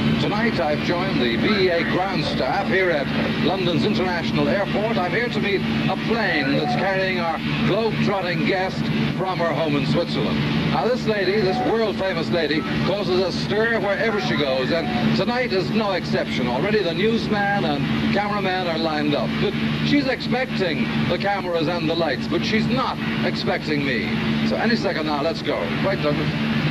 Tonight I've joined the BEA ground staff here at London's International Airport. I'm here to meet a plane that's carrying our globe-trotting guest from her home in Switzerland. Now this lady, this world-famous lady, causes a stir wherever she goes, and tonight is no exception. Already the newsman and cameraman are lined up. But she's expecting the cameras and the lights, but she's not expecting me. So any second now, let's go. Right, Douglas?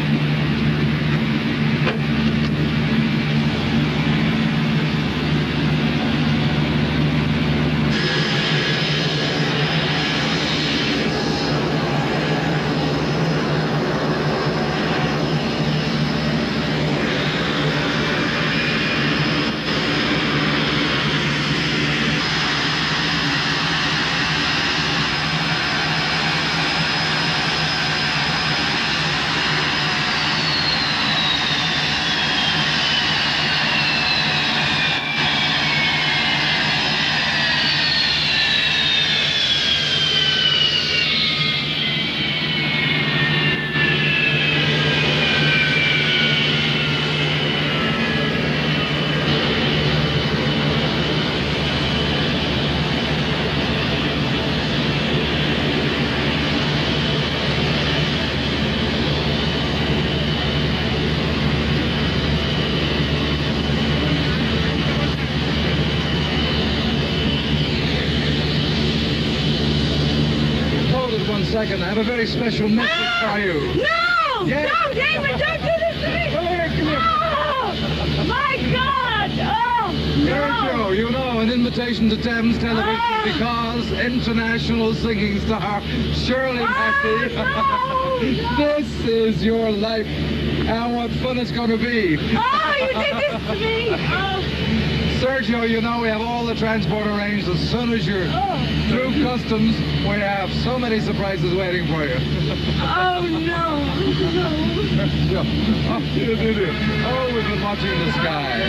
Second, I have a very special message for you. No! Yes. No, David, don't do this to me! Come here, come here. Oh, my God! Oh, no! You know, an invitation to Thames Television because international singing star Shirley Bassey. No. This is your life, and what fun it's going to be. Oh, you did this to me! Oh. Sergio, you know we have all the transport arranged. As soon as you're through customs, we have so many surprises waiting for you. Oh, no. No. Oh, we've been watching the sky.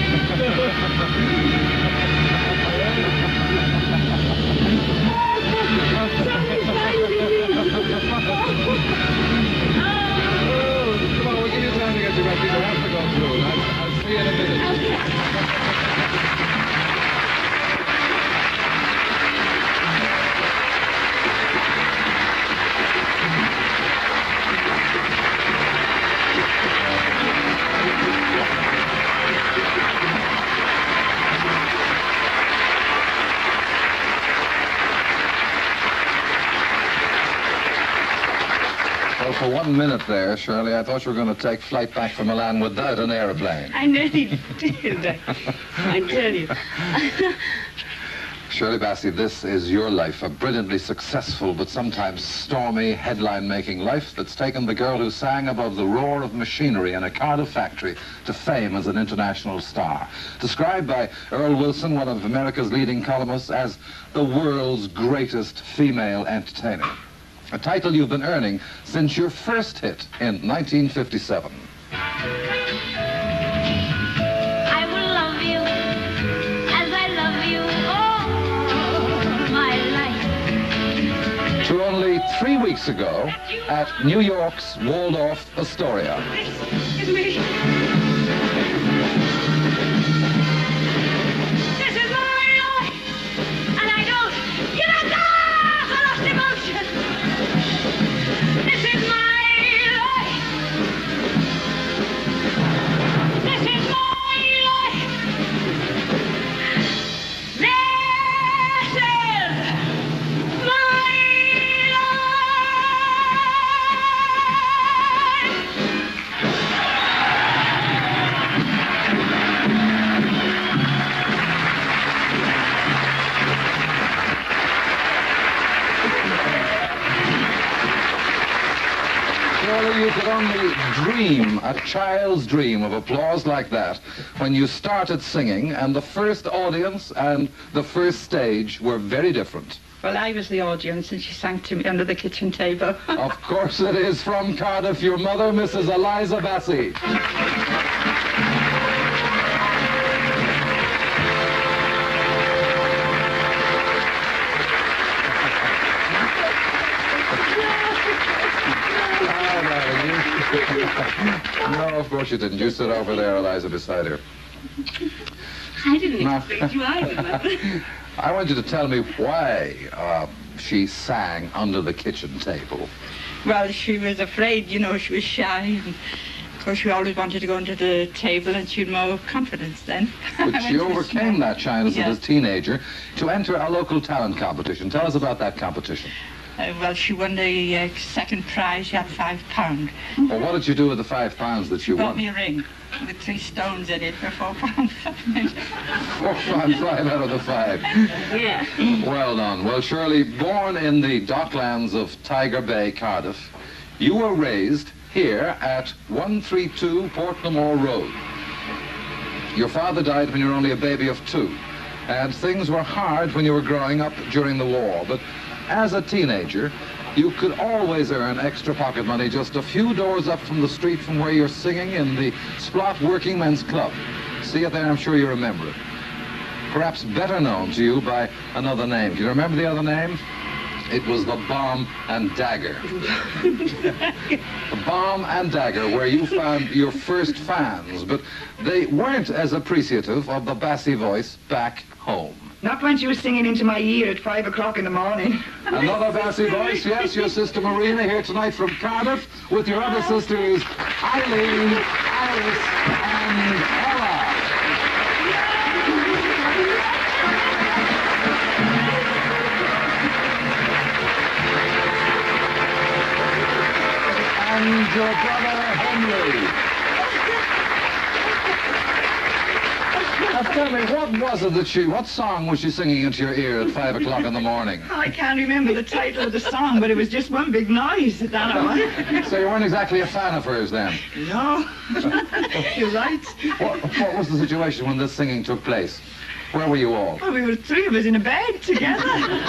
Oh, come on, we'll give you time to get your breath. You have to go through. I'll see you in a minute. Well, for 1 minute there, Shirley, I thought you were going to take flight back from Milan without an aeroplane. I nearly did. I tell you. Shirley Bassey, this is your life, a brilliantly successful but sometimes stormy headline-making life that's taken the girl who sang above the roar of machinery in a Cardiff factory to fame as an international star. Described by Earl Wilson, one of America's leading columnists, as the world's greatest female entertainer. A title you've been earning since your first hit in 1957. I will love you as I love you all my life. To only 3 weeks ago at New York's Waldorf Astoria. This is me. This is my life, and I don't give a damn for lost emotion. This is my life. This is my life. This is my Surely you could only dream, a child's dream of applause like that when you started singing, and the first audience and the first stage were very different. Well, I was the audience and she sang to me under the kitchen table. Of course it is. From Cardiff, your mother, Mrs. Eliza Bassey. No, of course you didn't. You sit over there, Eliza, beside her. I didn't expect you either, Mother. I want you to tell me why she sang under the kitchen table. Well, she was afraid, you know, she was shy. And of course, she always wanted to go under the table, and she had more confidence then. But she overcame that shyness Yes. as a teenager to enter a local talent competition. Tell us about that competition. Well, she won the second prize. She had £5. Well, what did you do with the £5 that you Bought won? me a ring with 3 stones in it for £4. £4.5 out of the 5. Yeah. Well done. Well, Shirley, born in the docklands of Tiger Bay, Cardiff, you were raised here at 132 Portnamore Road. Your father died when you were only a baby of 2, and things were hard when you were growing up during the war. But as a teenager, you could always earn extra pocket money just a few doors up from the street from where you're singing in the Splot Working Men's Club. See it there, I'm sure you remember it. Perhaps better known to you by another name. Do you remember the other name? It was the Bomb and Dagger. The Bomb and Dagger, where you found your first fans, but they weren't as appreciative of the Bassey voice back home. Not when she was singing into my ear at 5 o'clock in the morning. Another Bassey voice, yes, your sister Marina here tonight from Cardiff with your other sisters, Eileen, Iris, and Ella. And your brother Henry. Now tell me, what was it that what song was she singing into your ear at 5 o'clock in the morning? I can't remember the title of the song, but it was just one big noise at that hour. So you weren't exactly a fan of hers then? No, you're right. What was the situation when this singing took place? Where were you all? Well, we were 3 of us in a bed together.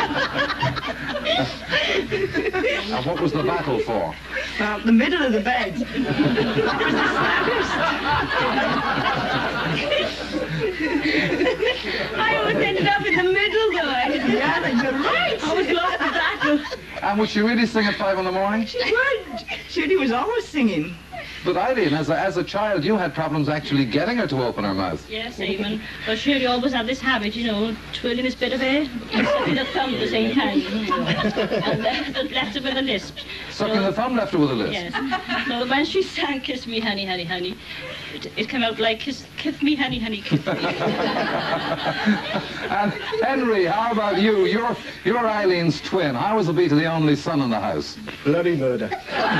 And what was the battle for? Well, the middle of the bed. That was the saddest. I always ended up in the middle, though. Yeah, you're right. I always lost the battle. And would she really sing at 5 in the morning? She would. Shirley was always singing. But Eileen, as a child, you had problems actually getting her to open her mouth. Yes, Eamonn. Well, Shirley always had this habit, you know, twirling his bit of hair and sucking the thumb at the same time. And then left it with a lisp. Sucking the thumb left her with a lisp. Yes. So when she sang Kiss Me, Honey, Honey, Honey, it came out like Kiss Me, Honey, Honey, Kiss Me. And Henry, how about you? You're Eileen's twin. How was it be to the only son in the house? Bloody murder.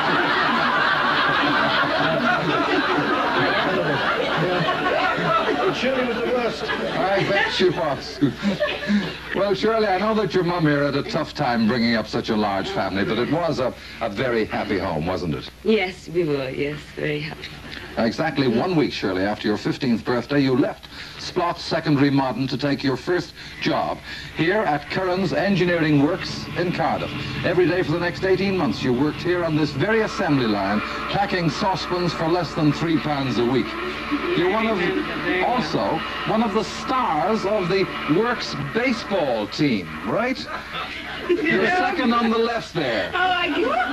Shirley was the worst. I bet she was. Well, Shirley, I know that your mum here had a tough time bringing up such a large family, but it was a very happy home, wasn't it? Yes, we were, yes, very happy. Exactly 1 week, Shirley, after your 15th birthday, you left Splot Secondary Modern to take your first job here at Curran's Engineering Works in Cardiff. Every day for the next 18 months, you worked here on this very assembly line, packing saucepans for less than £3 a week. You're also one of the stars of the Works baseball team, right? You're second on the left there. Oh, I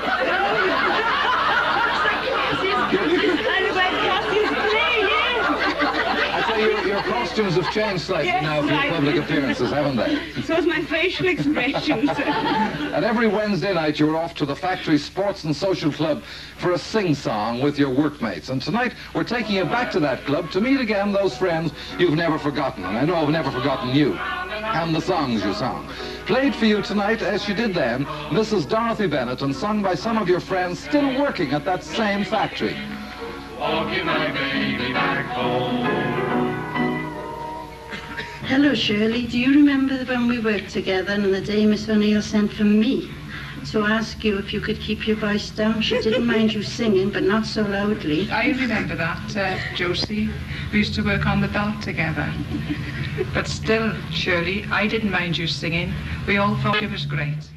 Your costumes have changed slightly now for your public appearances, haven't they? So is my facial expressions. And every Wednesday night you were off to the Factory Sports and Social Club for a sing-song with your workmates. And tonight we're taking you back to that club to meet again those friends you've never forgotten. And I know I've never forgotten you and the songs you sang. Played for you tonight, as she did then, Mrs. Dorothy Bennett, and sung by some of your friends still working at that same factory. Walking my baby back home. Hello, Shirley. Do you remember when we worked together and the day Miss O'Neill sent for me to ask you if you could keep your voice down? She didn't mind you singing, but not so loudly. I remember that, Josie. We used to work on the belt together. But still, Shirley, I didn't mind you singing. We all thought it was great.